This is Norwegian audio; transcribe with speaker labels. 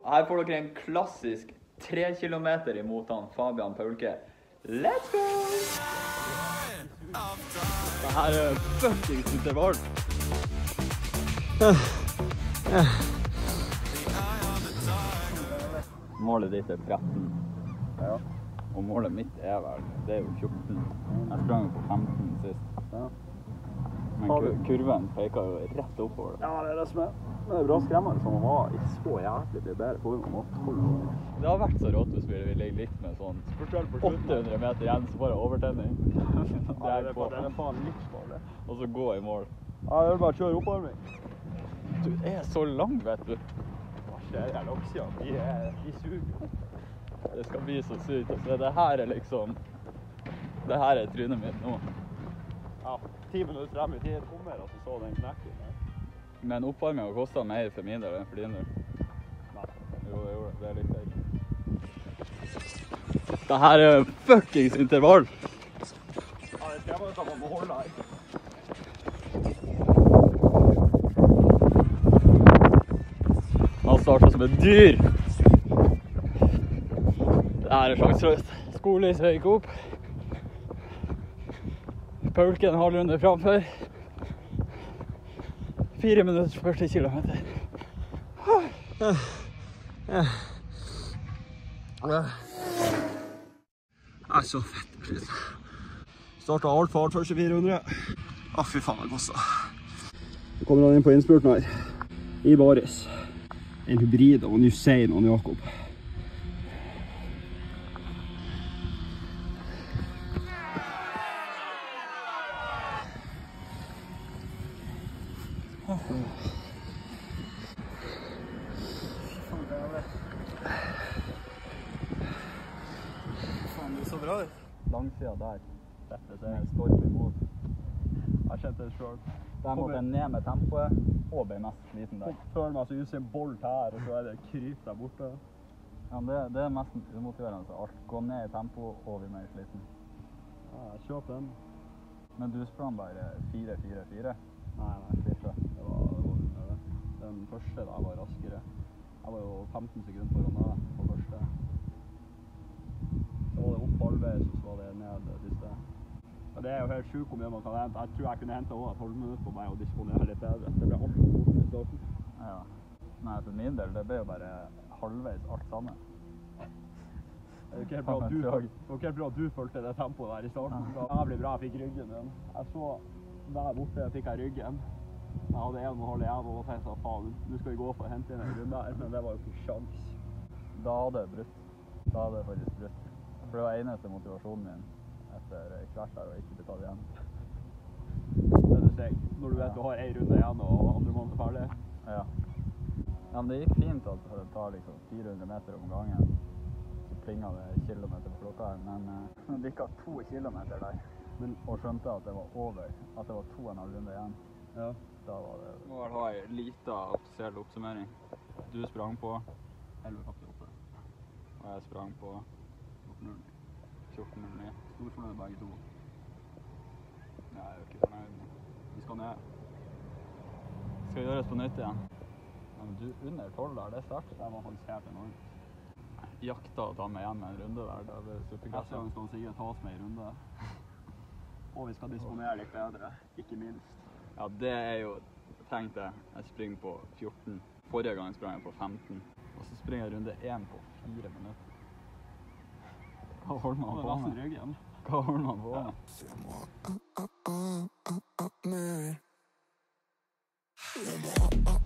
Speaker 1: Her får dere en klassisk 3 kilometer imot han Fabian Paulke. Let's go!
Speaker 2: Det her fuckings intervall.
Speaker 1: Målet ditt 13.
Speaker 2: Ja.
Speaker 1: Og målet mitt vel, det jo 14. Jeg sprang på 15 sist.
Speaker 2: Ja.
Speaker 1: Men kurven peker jo rett oppover.
Speaker 2: Ja, det det som det bra skremmende som han var i så jævlig mye bedre form om 12 år.
Speaker 1: Det har vært så rått hvis vi ligger litt med sånn 800 meter igjen, så bare overtenning.
Speaker 2: Det er faen livsfarlig.
Speaker 1: Og så gå i mål.
Speaker 2: Ja, det bare å kjøre opparming.
Speaker 1: Du er så lang, vet du.
Speaker 2: Hva skjer her laksia? De suger.
Speaker 1: Det skal bli så sykt. Så det her er liksom... Det her er trynet mitt nå.
Speaker 2: Ja, 10 minutter frem i tid kommer, og så den knekken der.
Speaker 1: Men oppvarmingen kostet mer for min del enn for din del.
Speaker 2: Nei.
Speaker 1: Jo, det gjorde det. Det likte jeg ikke. Det her er fuckings intervall.
Speaker 2: Ja, det skremmende at man må holde her.
Speaker 1: Han startet som et dyr. Det her er sjanseløst. Skoleis gikk opp. Paulke en halv runde framfor. 4 minutter 40 kilometer.
Speaker 2: Det er så fett. Startet alt for første 400. Å, fy faen, det kostet. Så kommer han inn på innspurten her. I baris. En hybrid av Usain og Jakob. Faen, det så bra ut.
Speaker 1: Langsida der. Dette er storm imot.
Speaker 2: Jeg kjente det selv.
Speaker 1: Der måtte jeg ned med tempoet og ble mest sliten der.
Speaker 2: Føler meg så Usain Bolt her, og så er det kryp der borte.
Speaker 1: Ja, det er mest umotiverende alt. Gå ned i tempo og bli mer sliten.
Speaker 2: Ja, kjøp den.
Speaker 1: Men du sprang bare 4-4-4.
Speaker 2: Nei, det var under det. Den første da var raskere. Jeg var jo 15 sekunder foran deg på første. Så var det opp halvveis, og så var det ned det siste. Ja, det er jo helt sjukt hvor mye man kan hente. Jeg tror jeg kunne hente over 12 minutter på meg og disponere litt bedre. Det ble alt for fort i starten.
Speaker 1: Ja. Nei, for min del, det ble jo bare halvveis alt sammen.
Speaker 2: Det er jo ikke helt bra at du følte det tempoet der i starten. Det var jævlig bra jeg fikk ryggen min. Jeg så der borte fikk jeg ryggen. Jeg hadde 1,5 igjen og tenkte at faen, nå skal vi gå for å hente inn en runde her, men det var jo ikke sjans.
Speaker 1: Da hadde jeg brutt. Da hadde jeg faktisk brutt. For det var eneste motivasjonen min etter hvert der og ikke betale igjen.
Speaker 2: Det du sier, når du vet du har en runde igjen og andre mann er ferdig.
Speaker 1: Ja. Ja, men det gikk fint at det tar liksom 400 meter om gangen. Så plinget det kilometer på klokka her, men jeg bikket 2 kilometer der. Og skjønte at det var over, at det var 2,5 runde igjen.
Speaker 2: Ja.
Speaker 1: Da var det... Nå har jeg en liten offisiell oppsummering. Du sprang på 11,58. Og jeg sprang på 14,09.
Speaker 2: Storfornøyd begge to.
Speaker 1: Jeg er jo ikke fornøyd.
Speaker 2: Vi skal ned.
Speaker 1: Skal gjøres på nytt igjen. Ja, men du, under 12 der, det er sterkt.
Speaker 2: Det var faktisk helt enormt.
Speaker 1: Jakta å ta meg igjen med en runde der, da blir det superklasse.
Speaker 2: Neste gang skal han sikkert ta oss med en runde. Og vi skal disponere litt bedre, ikke minst.
Speaker 1: Ja, det er jo, tenkte jeg springer på 14. Forrige gang sprang jeg på 15. Og så springer jeg runde 1 på 4 minutter. Hva holder man på med? Hva holder man på med?